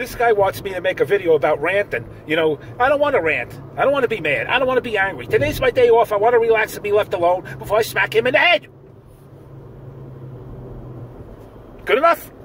This guy wants me to make a video about ranting. You know, I don't want to rant. I don't want to be mad. I don't want to be angry. Today's my day off. I want to relax and be left alone before I smack him in the head. Good enough?